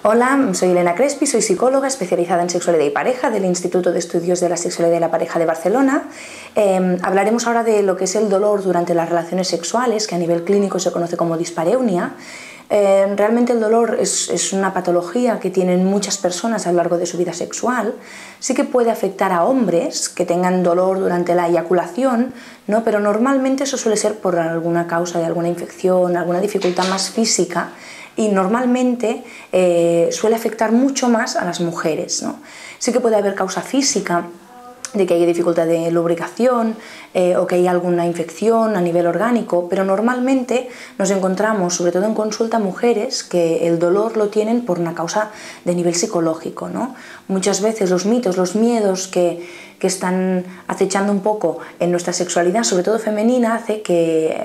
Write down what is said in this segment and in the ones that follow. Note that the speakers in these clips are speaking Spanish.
Hola, soy Elena Crespi, soy psicóloga especializada en sexualidad y pareja del Instituto de Estudios de la Sexualidad y la Pareja de Barcelona. Hablaremos ahora de lo que es el dolor durante las relaciones sexuales, que a nivel clínico se conoce como dispareunia. Realmente el dolor es una patología que tienen muchas personas a lo largo de su vida sexual. Sí que puede afectar a hombres que tengan dolor durante la eyaculación, ¿no? Pero normalmente eso suele ser por alguna causa de alguna infección, alguna dificultad más física, y normalmente suele afectar mucho más a las mujeres, ¿no? Sí que puede haber causa física, de que haya dificultad de lubricación o que haya alguna infección a nivel orgánico, pero normalmente nos encontramos, sobre todo en consulta, mujeres que el dolor lo tienen por una causa de nivel psicológico, ¿no? Muchas veces los mitos, los miedos que están acechando un poco en nuestra sexualidad, sobre todo femenina, hace que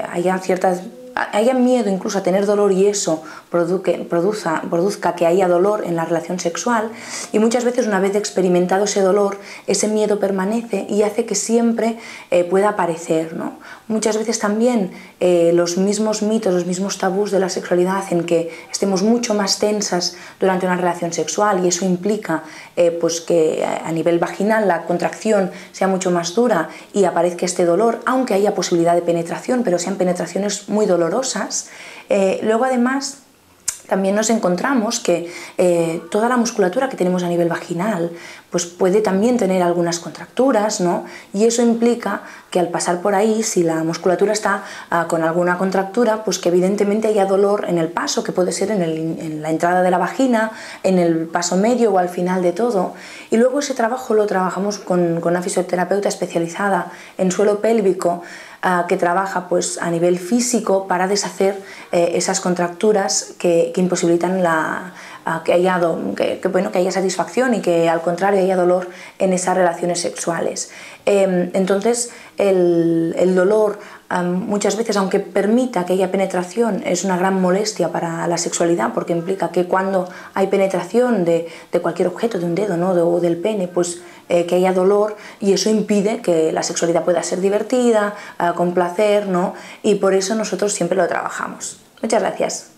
haya miedo incluso a tener dolor y eso produzca que haya dolor en la relación sexual, y muchas veces una vez experimentado ese dolor, ese miedo permanece y hace que siempre pueda aparecer, ¿no? Muchas veces también los mismos mitos, los mismos tabús de la sexualidad hacen que estemos mucho más tensas durante una relación sexual, y eso implica pues que a nivel vaginal la contracción sea mucho más dura y aparezca este dolor, aunque haya posibilidad de penetración, pero sean penetraciones muy dolorosas. Luego además también nos encontramos que toda la musculatura que tenemos a nivel vaginal pues puede también tener algunas contracturas, ¿no? Y eso implica que al pasar por ahí, si la musculatura está con alguna contractura, pues que evidentemente haya dolor en el paso, que puede ser en la entrada de la vagina, en el paso medio o al final de todo. Y luego ese trabajo lo trabajamos con una fisioterapeuta especializada en suelo pélvico, que trabaja pues a nivel físico para deshacer esas contracturas que imposibilitan que haya satisfacción y que al contrario haya dolor en esas relaciones sexuales. Entonces el dolor muchas veces, aunque permita que haya penetración, es una gran molestia para la sexualidad, porque implica que cuando hay penetración de cualquier objeto, de un dedo, ¿no? o del pene, pues que haya dolor, y eso impide que la sexualidad pueda ser divertida, con placer, ¿no? Y por eso nosotros siempre lo trabajamos. Muchas gracias.